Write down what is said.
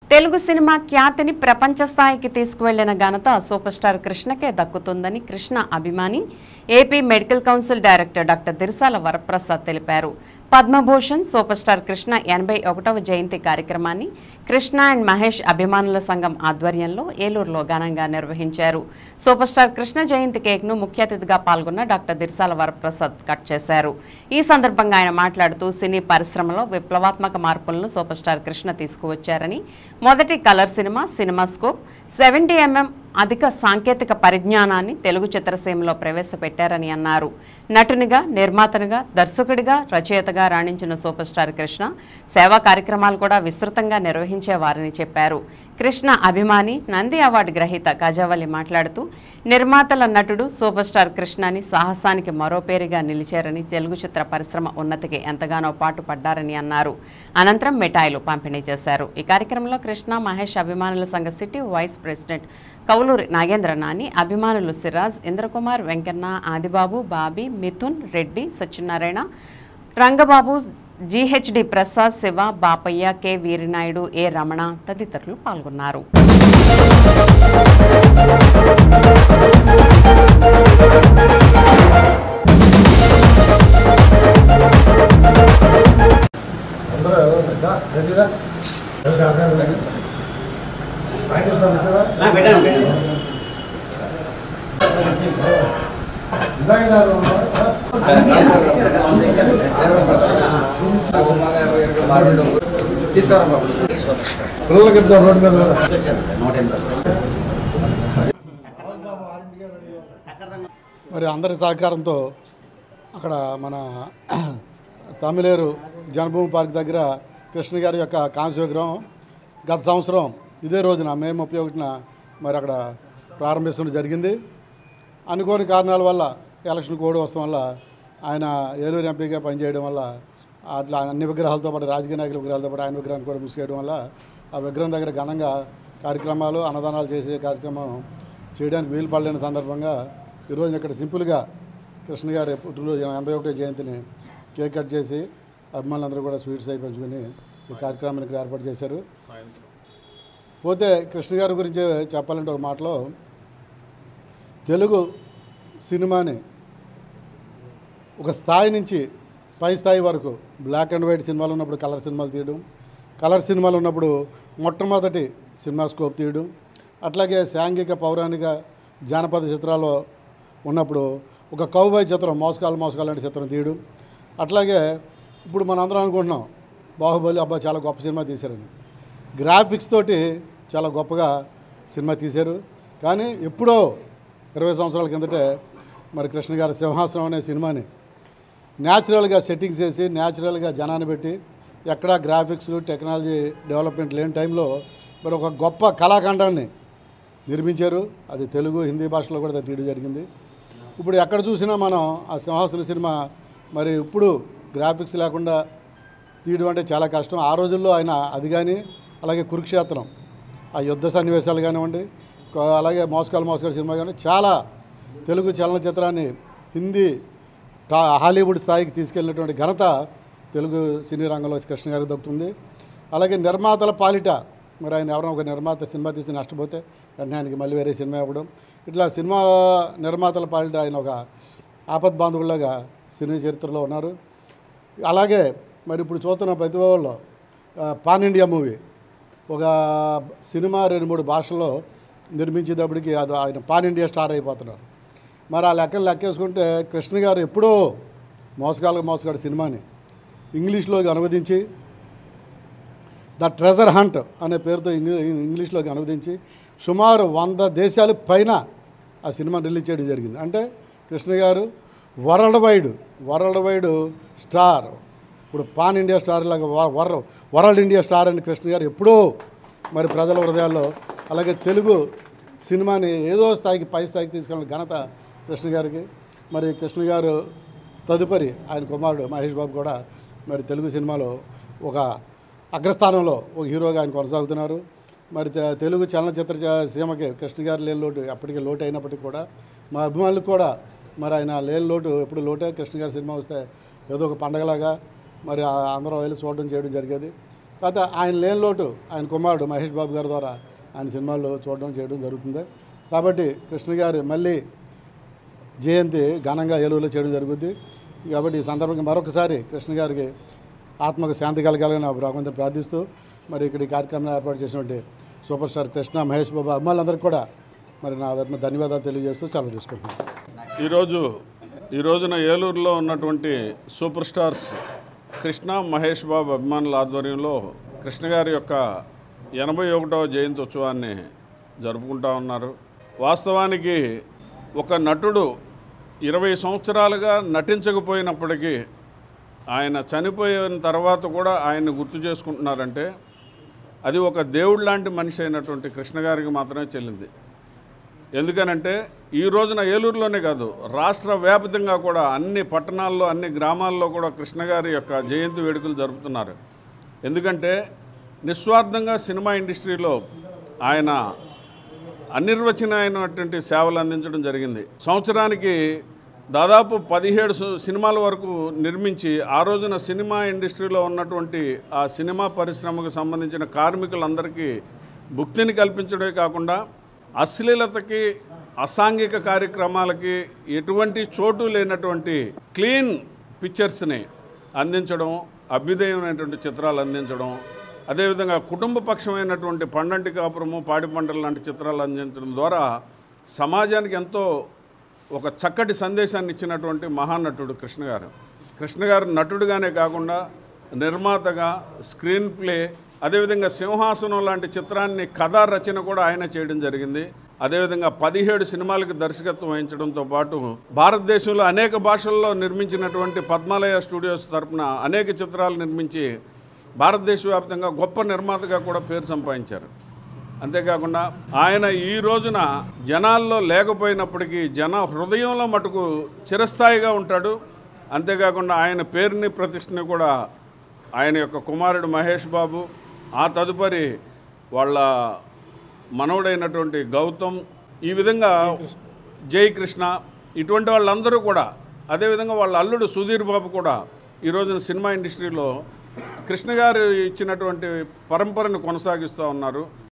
Telugu cinema ఖ్యాతిని ప్రపంచ స్థాయికి తీసుకువెళ్లిన ఘనత సూపర్ స్టార్ కృష్ణకే దక్కుతుందని కృష్ణ అభిమాని AP medical council director doctor Dirsala Varaprasad తెలిపారు. పద్మభూషణ్ సూపర్ స్టార్ కృష్ణ 81వ జయంతి కార్యక్రమాన్ని కృష్ణ అండ్ మహేష్ అభిమానుల సంఘం ఆధ్వర్యంలో ఏలూరులో ఘనంగా నిర్వహించారు. సూపర్ స్టార్ కృష్ణ జయంతి కేక్ను ముఖ్య అతిథిగా పాల్గొన్న డాక్టర్ దిర్సాల వరప్రసాద్ కట్ చేశారు. ఈ సందర్భంగా ఆయన మాట్లాడుతూ సినీ పరిశ్రమలో విప్లవాత్మక మార్పులను సూపర్ స్టార్ కృష్ణ తీసుకువచ్చారని, మొదటి కలర్ సినిమా సినిమాస్కోప్ 70mm అధిక సాంకేతిక పరిజ్ఞానాన్ని తెలుగు చిత్రసీమలో ప్రవేశపెట్టారని అన్నారు. నటునిగా, నిర్మాతగా, దర్శకుడిగా, రచయితగా రాణించిన సూపర్ స్టార్ కృష్ణ సేవా కార్యక్రమాలు కూడా విస్తృతంగా నిర్వహించేవారని చెప్పారు. కృష్ణ అభిమాని, నంది అవార్డు గ్రహీత కాజావలి మాట్లాడుతూ నిర్మాతల నటుడు సూపర్ స్టార్ కృష్ణని సాహసానికి మరో పేరుగా నిలిచారని, తెలుగు చిత్ర పరిశ్రమ ఉన్నతికి ఎంతగానో పాటుపడ్డారని అన్నారు. అనంతరం మిఠాయిలు పంపిణీ చేశారు. ఈ కార్యక్రమంలో కృష్ణ మహేష్ అభిమానుల సంఘ city vice president Kouluri Nagendra Nani, అభిమానులు Siraj, Indrakumar, Venkanna, Adibabu, Bobby, Mithun Reddy, Satyanarayana, Rangababu, GHD Prasad, Shiva, Bapayya, K Veerinaidu, A Ramana తదితరులు పాల్గొన్నారు. మరి అందరి సహకారంతో అక్కడ మన తమిళేరు జనభూమి పార్క్ దగ్గర కృష్ణ గారి యొక్క కాంస్య విగ్రహం గత సంవత్సరం ఇదే రోజున మే 31న మరి అక్కడ ప్రారంభించడం జరిగింది. అనుకోని కారణాల వల్ల ఎలక్షన్ కోడ్ వస్తాం వల్ల ఆయన ఏలూరు ఎంపీగా పనిచేయడం వల్ల అట్లా అన్ని విగ్రహాలతో పాటు రాజకీయ నాయకుల విగ్రహాలతో పాటు ఆయన విగ్రహాన్ని కూడా మూసుకేయడం వల్ల ఆ విగ్రహం దగ్గర ఘనంగా కార్యక్రమాలు, అన్నదానాలు చేసే కార్యక్రమం చేయడానికి వీలు పడలేని సందర్భంగా ఈరోజు ఇక్కడ సింపుల్గా కృష్ణ గారి పుట్టినరోజు 81వ జయంతిని కేక్ కట్ చేసి అభిమానులందరూ కూడా స్వీట్స్ అయి పంచుకొని ఈ కార్యక్రమానికి ఏర్పాటు చేశారు. పోతే కృష్ణ గారి గురించి చెప్పాలంటే ఒక మాటలో తెలుగు సినిమాని ఒక స్థాయి నుంచి పై స్థాయి వరకు బ్లాక్ అండ్ వైట్ సినిమాలు ఉన్నప్పుడు కలర్ సినిమాలు తీయడం, కలర్ సినిమాలు ఉన్నప్పుడు మొట్టమొదటి సినిమాస్కోప్ తీయడం, అట్లాగే సాంఘిక పౌరాణిక జానపద చిత్రాల్లో ఉన్నప్పుడు ఒక కౌబాయ్ చిత్రం మోసకాలు లాంటి చిత్రం తీయడం, అట్లాగే ఇప్పుడు మనందరం అనుకుంటున్నాం బాహుబలి అబ్బా చాలా గొప్ప సినిమా తీశారని, గ్రాఫిక్స్ తోటి చాలా గొప్పగా సినిమా తీశారు. కానీ ఎప్పుడో 20 సంవత్సరాల కిందటే మరి కృష్ణ గారి సింహాసనం అనే సినిమాని న్యాచురల్గా సెట్టింగ్స్ చేసి న్యాచురల్గా జనాన్ని పెట్టి ఎక్కడా గ్రాఫిక్స్ టెక్నాలజీ డెవలప్మెంట్ లేని టైంలో మరి ఒక గొప్ప కళాఖండాన్ని నిర్మించారు. అది తెలుగు, హిందీ భాషలో కూడా తీయడం జరిగింది. ఇప్పుడు ఎక్కడ చూసినా మనం ఆ సింహాసనం సినిమా మరి ఇప్పుడు గ్రాఫిక్స్ లేకుండా తీయడం అంటే చాలా కష్టం. ఆ రోజుల్లో ఆయన అది కానీ, అలాగే కురుక్షేత్రం ఆ యుద్ధ సన్నివేశాలు కానివ్వండి, అలాగే మోసకాలు సినిమా కానీ చాలా తెలుగు చలనచిత్రాన్ని హిందీ హాలీవుడ్ స్థాయికి తీసుకెళ్ళినటువంటి ఘనత తెలుగు సినీ రంగంలో కృష్ణ గారికి దక్కుతుంది. అలాగే నిర్మాతల పాలిట మరి ఆయన ఎవరైనా ఒక నిర్మాత సినిమా తీసి నష్టపోతే వెంటనే ఆయనకి మళ్ళీ వేరే సినిమా ఇవ్వడం, ఇట్లా సినిమా నిర్మాతల పాలిట ఆయన ఒక ఆపద్బాంధవులాగా సినీ చరిత్రలో ఉన్నారు. అలాగే మరి ఇప్పుడు చూస్తున్న ప్రతి వాళ్ళు పాన్ ఇండియా మూవీ ఒక సినిమా 2-3 భాషల్లో నిర్మించేటప్పటికి అది ఆయన పాన్ ఇండియా స్టార్ అయిపోతున్నారు. మరి ఆ లెక్కేసుకుంటే కృష్ణ గారు ఎప్పుడో మోసగాడు సినిమాని ఇంగ్లీష్లోకి అనువదించి ద ట్రెజర్ హంట్ అనే పేరుతో ఇంగ్లీష్లోకి అనువదించి సుమారు 100 దేశాల పైన ఆ సినిమాని రిలీజ్ చేయడం జరిగింది. అంటే కృష్ణ గారు వరల్డ్ వైడ్ స్టార్, ఇప్పుడు పాన్ ఇండియా స్టార్ లాగా వరల్డ్ ఇండియా స్టార్ అని కృష్ణ గారు ఎప్పుడో మరి ప్రజల హృదయాల్లో, అలాగే తెలుగు సినిమాని ఏదో స్థాయికి పై స్థాయికి తీసుకెళ్ళిన ఘనత కృష్ణ గారికి. మరి కృష్ణ గారు తదుపరి ఆయన కుమారుడు మహేష్ బాబు కూడా మరి తెలుగు సినిమాలో ఒక అగ్రస్థానంలో ఒక హీరోగా ఆయన కొనసాగుతున్నారు. మరి తెలుగు చలనచిత్ర సీమకి కృష్ణ గారు లేని లోటు అప్పటికే లోటు అయినప్పటికీ కూడా మా అభిమానులకు కూడా మరి ఆయన లేని లోటు ఎప్పుడు లోటే. కృష్ణ గారి సినిమా వస్తే ఏదో ఒక పండగలాగా మరి అందరూ వెళ్ళి చూడడం చేయడం జరిగేది. కాకపోతే ఆయన లేని లోటు ఆయన కుమారుడు మహేష్ బాబు గారి ద్వారా ఆయన సినిమాల్లో చూడడం చేయడం జరుగుతుంది. కాబట్టి కృష్ణ గారి మళ్ళీ జయంతి ఘనంగా ఏలూరులో చేయడం జరుగుద్ది. కాబట్టి ఈ సందర్భంగా మరొకసారి కృష్ణ గారికి ఆత్మకు శాంతి కలగాలని భగవంతుని ప్రార్థిస్తూ మరి ఇక్కడ ఈ కార్యక్రమాన్ని ఏర్పాటు చేసినటువంటి సూపర్ స్టార్ కృష్ణ, మహేష్ బాబు అభిమానులందరికీ కూడా మరి నా తరఫున ధన్యవాదాలు తెలియజేస్తూ సెలవు తీసుకుంటున్నాను. ఈ రోజున ఏలూరులో ఉన్నటువంటి సూపర్ స్టార్స్ కృష్ణ, మహేష్ బాబు అభిమానుల ఆధ్వర్యంలో కృష్ణ గారి యొక్క 81వ జయంతి ఉత్సవాన్ని జరుపుకుంటా ఉన్నారు. వాస్తవానికి ఒక నటుడు 20 సంవత్సరాలుగా నటించకపోయినప్పటికీ ఆయన చనిపోయిన తర్వాత కూడా ఆయన్ని గుర్తు చేసుకుంటున్నారంటే అది ఒక దేవుడు లాంటి మనిషి అయినటువంటి కృష్ణ గారికి మాత్రమే చెల్లింది. ఎందుకనంటే ఈ రోజున ఏలూరులోనే కాదు, రాష్ట్ర వ్యాప్తంగా కూడా అన్ని పట్టణాల్లో, అన్ని గ్రామాల్లో కూడా కృష్ణ గారి యొక్క జయంతి వేడుకలు జరుపుతున్నారు. ఎందుకంటే నిస్వార్థంగా సినిమా ఇండస్ట్రీలో ఆయన అనిర్వచనమైనటువంటి సేవలు అందించడం జరిగింది. సంవత్సరానికి దాదాపు 17 సినిమాల వరకు నిర్మించి ఆ రోజున సినిమా ఇండస్ట్రీలో ఉన్నటువంటి ఆ సినిమా పరిశ్రమకు సంబంధించిన కార్మికులందరికీ భుక్తిని కల్పించడమే కాకుండా అశ్లీలతకి, అసాంఘిక కార్యక్రమాలకి ఎటువంటి చోటు లేనటువంటి క్లీన్ పిక్చర్స్ని అందించడం, అభ్యుదయమైనటువంటి చిత్రాలు అందించడం, అదేవిధంగా కుటుంబ పక్షమైనటువంటి పండంటి కాపురము, పాడి పంటలు లాంటి చిత్రాలు అందించడం ద్వారా సమాజానికి ఎంతో ఒక చక్కటి సందేశాన్ని ఇచ్చినటువంటి మహానటుడు కృష్ణ గారు. కృష్ణ గారు నటుడుగానే కాకుండా నిర్మాతగా, స్క్రీన్ ప్లే, అదేవిధంగా సింహాసనం లాంటి చిత్రాన్ని కథా రచన కూడా ఆయన చేయడం జరిగింది. అదేవిధంగా 17 సినిమాలకు దర్శకత్వం వహించడంతో పాటు భారతదేశంలో అనేక భాషల్లో నిర్మించినటువంటి పద్మాలయ స్టూడియోస్ తరపున అనేక చిత్రాలు నిర్మించి భారతదేశ వ్యాప్తంగా గొప్ప నిర్మాతగా కూడా పేరు సంపాదించారు. అంతేకాకుండా ఆయన ఈ రోజున జనాల్లో లేకపోయినప్పటికీ జన హృదయంలో మటుకు చిరస్థాయిగా ఉంటాడు. అంతేకాకుండా ఆయన పేరుని, ప్రతిష్టని కూడా ఆయన యొక్క కుమారుడు మహేష్ బాబు, ఆ తదుపరి వాళ్ళ మనవడైనటువంటి గౌతమ్, ఈ విధంగా జై కృష్ణ, ఇటువంటి వాళ్ళందరూ కూడా, అదేవిధంగా వాళ్ళ అల్లుడు సుధీర్ బాబు కూడా ఈ రోజున సినిమా ఇండస్ట్రీలో కృష్ణ గారు ఇచ్చినటువంటి పరంపరను కొనసాగిస్తూ ఉన్నారు.